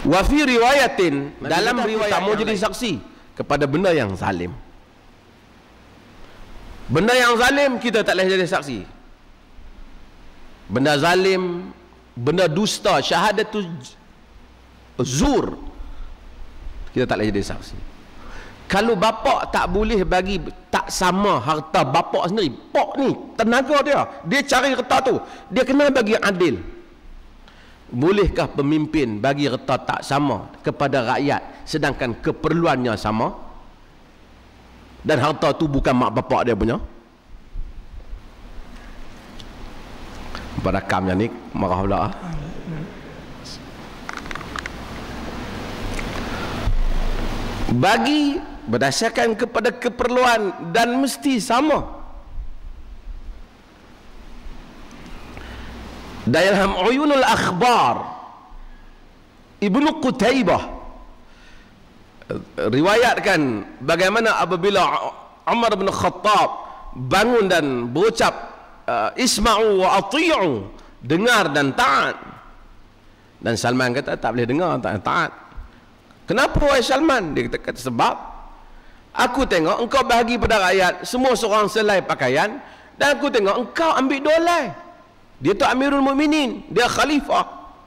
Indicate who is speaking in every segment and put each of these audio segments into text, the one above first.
Speaker 1: Wa fi riwayatin, dalam riwayat tak mau jadi saksi kepada benda yang zalim. Benda yang zalim kita tak boleh jadi saksi. Benda zalim, benda dusta, syahadatu zur, kita tak boleh jadi saksi. Kalau bapak tak boleh bagi, tak sama harta bapak sendiri, pak ni tenaga dia cari harta tu, dia kena bagi adil. Bolehkah pemimpin bagi harta tak sama kepada rakyat sedangkan keperluannya sama, dan harta tu bukan mak bapak dia punya? Berakamnya ni marah pula. Bagi berdasarkan kepada keperluan dan mesti sama. Dalam Uyunul Akhbar Ibnu Qutaibah riwayatkan bagaimana apabila Umar bin Khattab bangun dan berucap isma'u wa ati'u, dengar dan taat, dan Salman kata tak boleh dengar, tak taat. Kenapa wahai Salman? Dia kata sebab aku tengok engkau bahagi pada rakyat semua seorang selai pakaian, dan aku tengok engkau ambil dolai. Dia tu Amirul Mukminin, dia khalifah.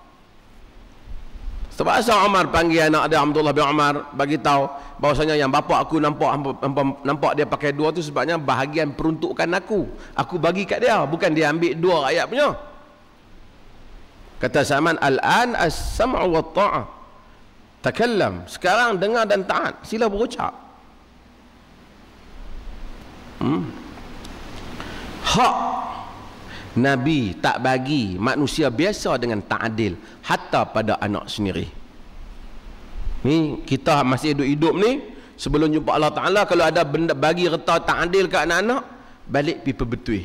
Speaker 1: Sebab asal Umar panggil anak dia Abdullah bin Umar, bagi tahu bahawasanya yang bapa aku nampak dia pakai dua tu sebabnya bahagian peruntukan aku bagi kat dia, bukan dia ambil dua rakyat punya. Kata Salman, al-an as-sam'u wa ta'ah, takallam, sekarang dengar dan taat, sila berucap. Hak Nabi tak bagi manusia biasa dengan tak adil, hatta pada anak sendiri. Ni kita masih hidup ni, sebelum jumpa Allah Ta'ala, kalau ada benda bagi harta tak adil ke anak-anak, balik pergi perbetui.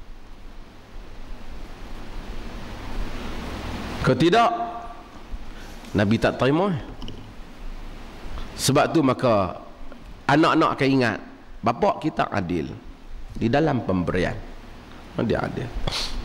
Speaker 1: Kalau tidak, Nabi tak terima. Sebab tu maka anak-anak akan ingat bapak kita adil di dalam pemberian. Dia adil.